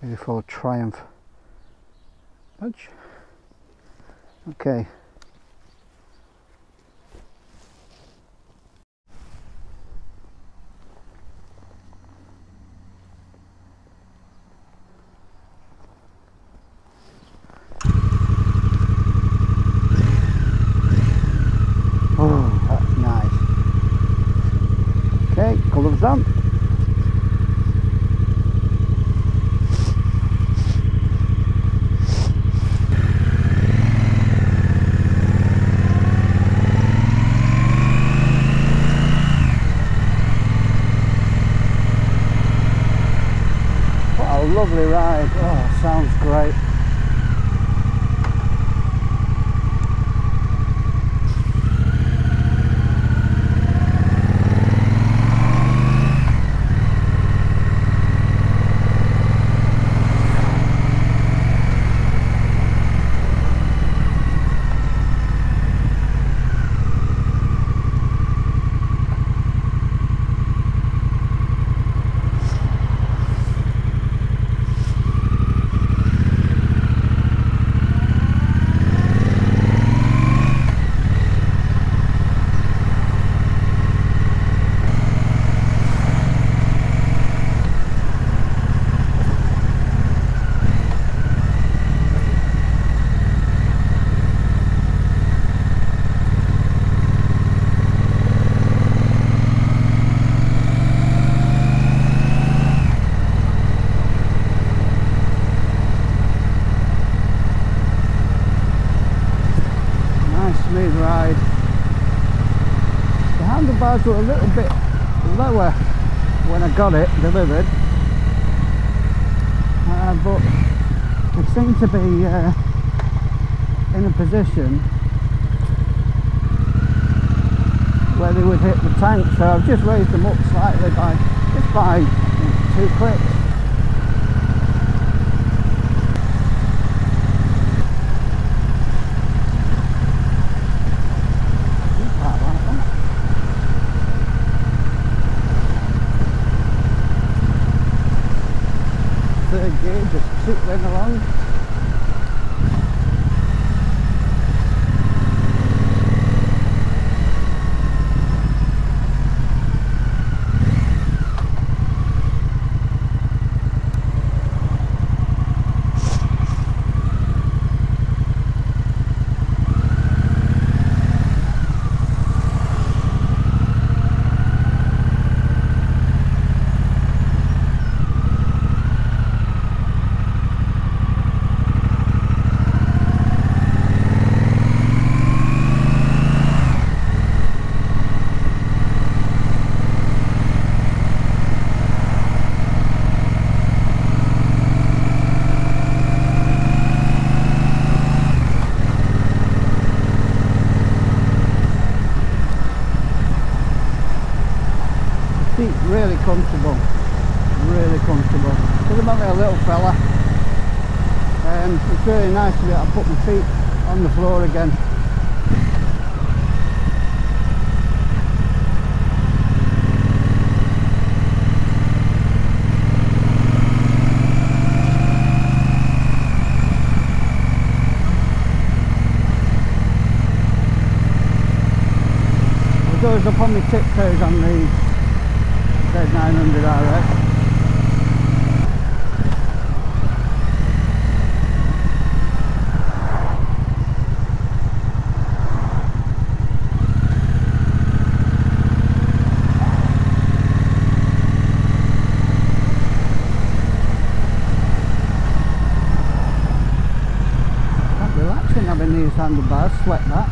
Beautiful Triumph badge. Okay. Oh, that's nice. Okay, gloves on. What a lovely ride. Oh, sounds great. Smooth ride. The handlebars were a little bit lower when I got it delivered, but they seem to be in a position where they would hit the tank, so I've just raised them up slightly by 2 clicks. Third gear, just tootling along. Really comfortable, really comfortable. Because I'm only a little fella, it's really nice to be able to put my feet on the floor again. I goes up on my tiptoes on these Z900 RS. Quite relaxing having these handlebars, sweat that.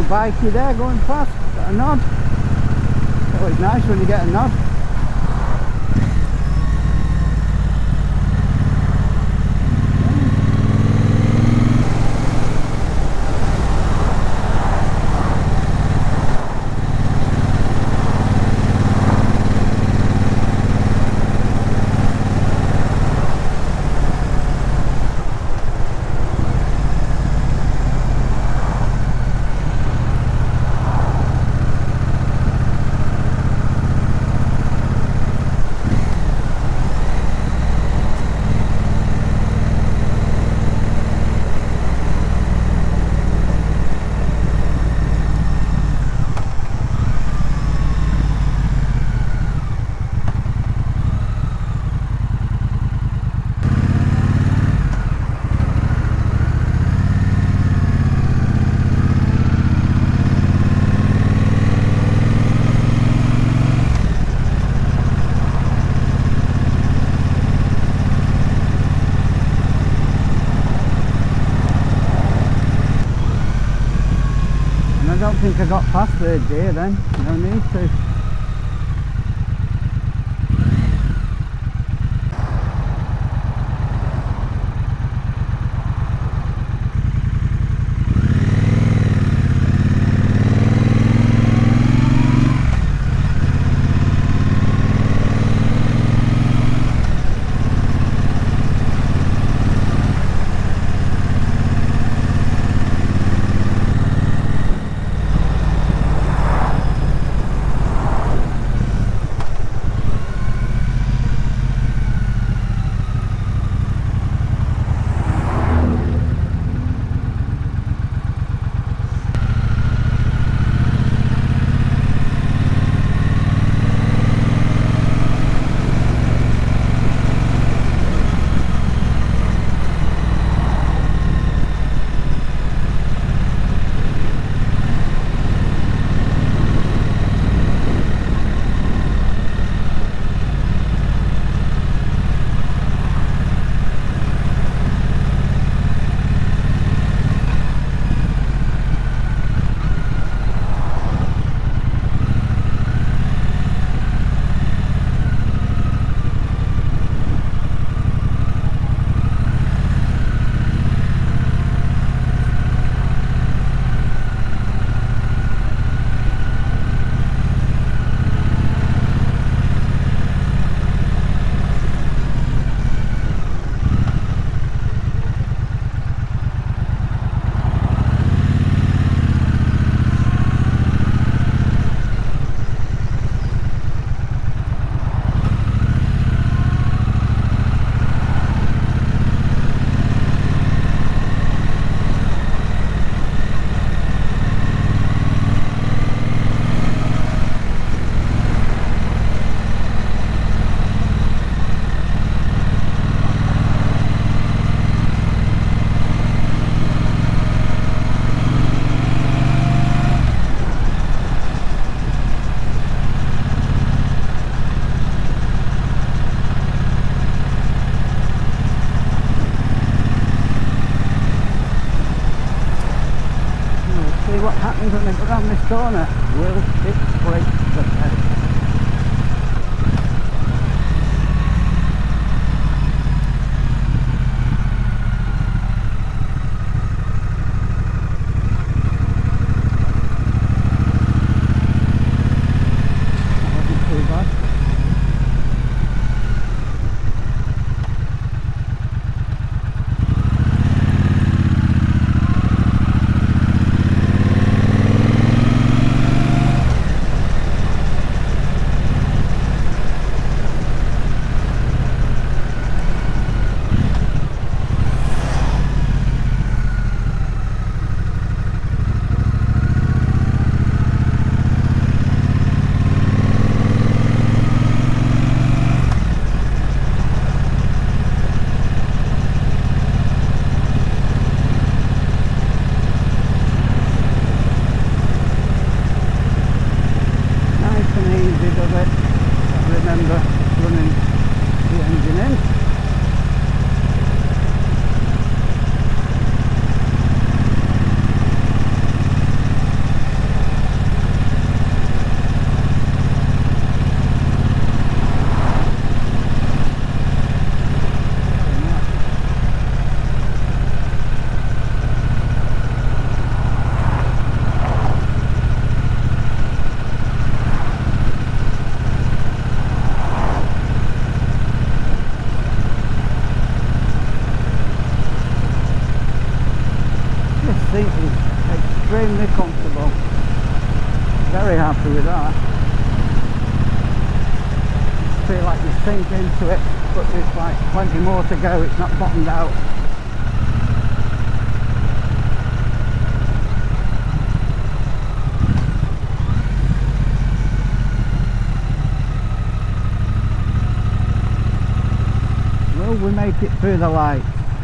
bikie there going past, got a nod. It's always nice when you get a nod. I don't think I got past third gear then, no need to. What happens when they go around this corner? Will it break the pedal? That wasn't too bad. start. Feel like you sink into it, but there's like plenty more to go. It's not bottomed out. Will we make it through the lights?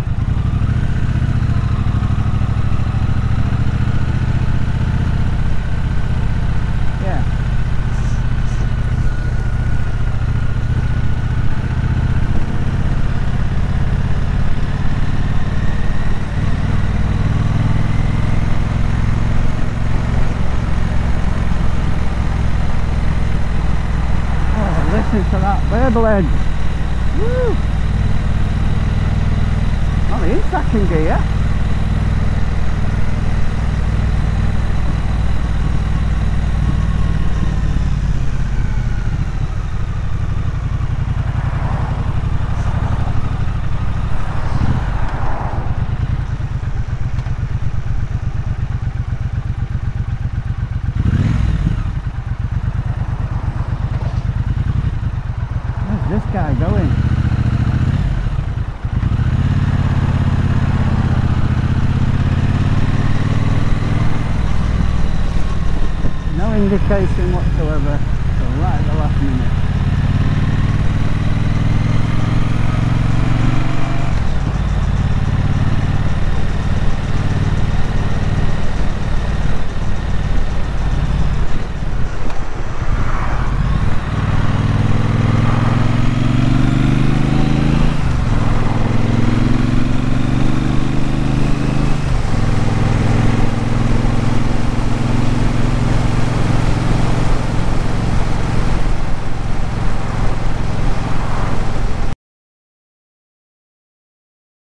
Listen to that verbal edge. Woo! Only in second gear. This guy going? No indication whatsoever till right at the last minute.